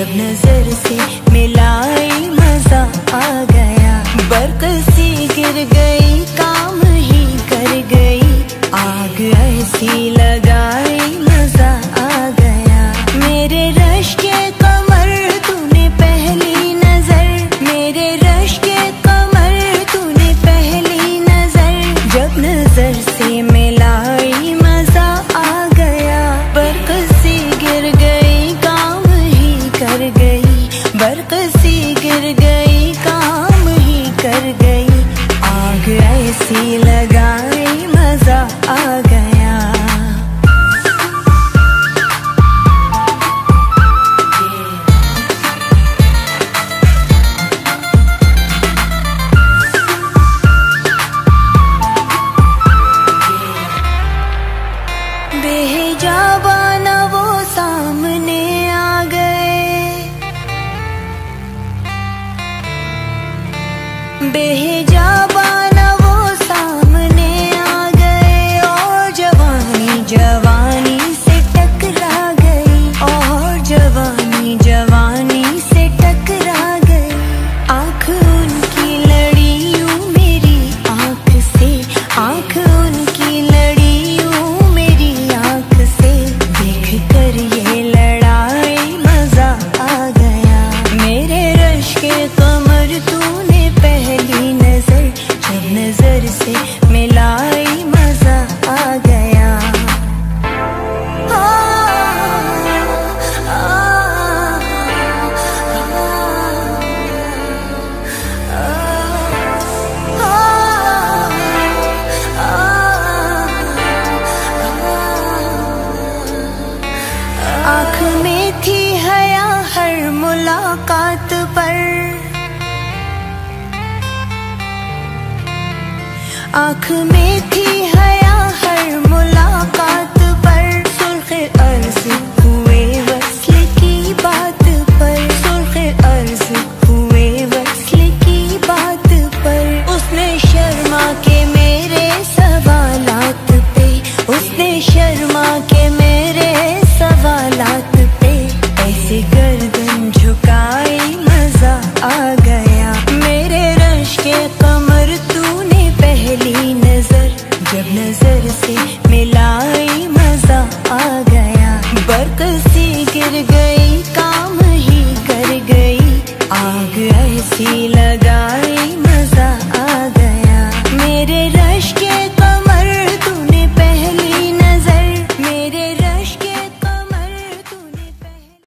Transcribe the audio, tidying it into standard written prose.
जब नजर से मिलाई मजा आ गया। बरक सी गिर गई, काम ही कर गई, आग ऐसी लगाई मजा आ गया। मेरे रश के कमर तूने पहली नजर, मेरे रश के कमर तूने पहली नजर, जब नजर से मिलाई मजा आ गया। बरक सी गिर गई, काम ही कर गई, बरक सी गिर गई, काम ही कर गई, आग ऐसी लगाई मजा आ गया। बेहिजाबाना वो सामने आ गए, बेहिजाबाना वो सामने आ गए, और जवानी जवानी से टकरा गई, और जवानी जवानी से टकरा गई। आँख उनकी लड़ी यूं मेरी आँख से, आँख उनकी लड़ी यूं मेरी आँख से, देख कर ये लड़ाई मजा आ गया। मेरे रश के कमर तूने पहली नजर, जब नजर से मिलाई मजा आ गया। आँख में थी हया हर मुलाकात पर, आँख में थी हया हर मुलाकात पर, सुर्ख अर्ज हुए वस्ल की बात पर, सुर्ख अर्ज हुए वस्ल की बात पर। उसने शर्मा के मेरे सवालात पे, उसने शर्मा के मेरे सवालात पे, ऐसे गर्दन झुकाई मजा आ गया। मेरे रश के कमर तूने पहली नजर, जब नजर से मिलाई मजा आ गया। बरक सी गिर गई, काम ही कर गई, आग ऐसी लगा